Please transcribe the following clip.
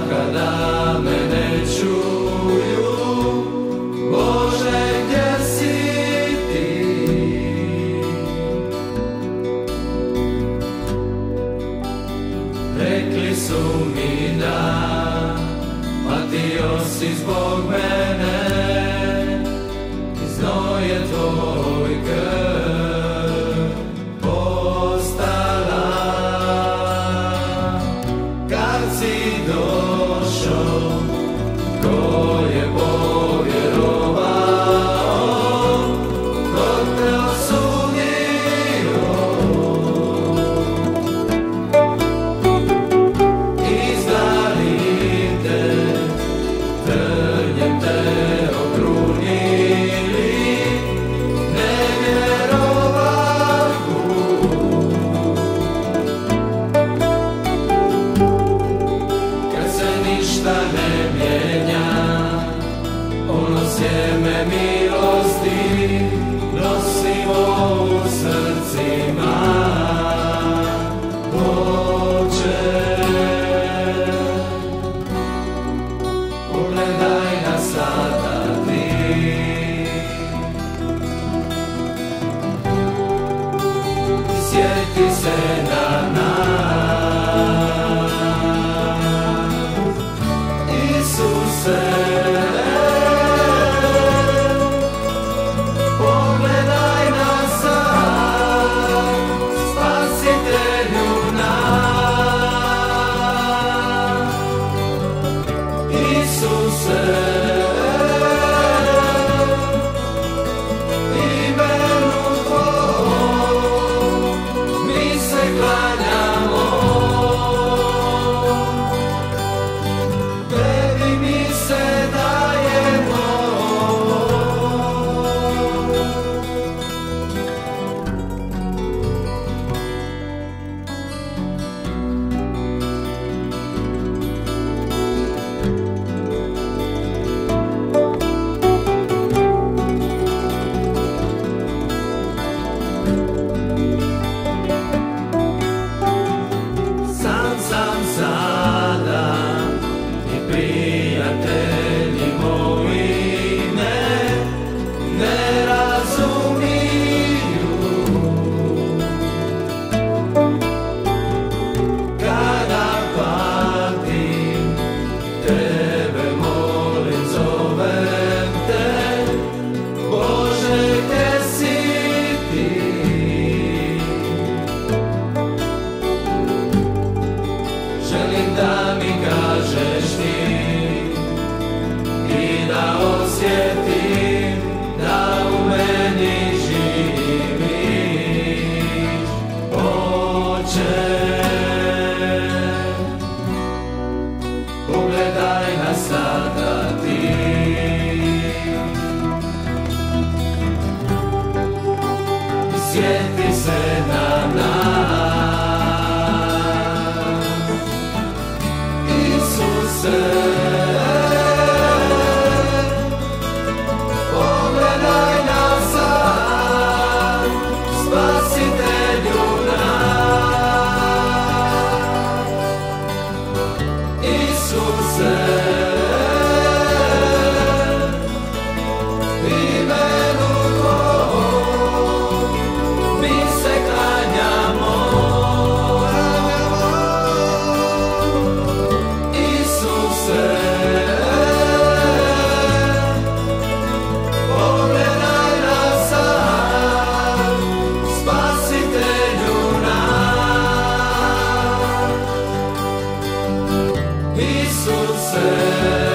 kada me ne čuju, Bože, gdje si ti? Rekli su mi da patio si zbog mene, i znoj je tvoj krv postala. Kad si došao, ko je povjerovao, ko te osudio, izdali te, trnjem te okrunili, ne vjerovahu. Kad se ništa ne mijenja, ono sjeme milosti nosimo u srcima, Bože. Pogledaj nas sada ti, i sjeti se na nas, Isuse. Pogledaj nas sad, Spasitelju naš, Isuse. Imenu Tvojom mi se klanjamo, Tebi mi se dajemo. Sam sada i prijatelji moji ne razumiju. Kada patim, Tebe molim, zovem te, Bože, gdje si ti? Želim da mi kažeš ti i da osjetim da u meni živiš, Oče. Pogledaj nas sada ti, i sjeti se na nas, Isuse. Pogledaj nas sad, Spasitelju naš, Isuse. Imenu Tvojom mi se klanjamo, Isuse. Pogledaj nas sad, Spasitelju naš, Isuse.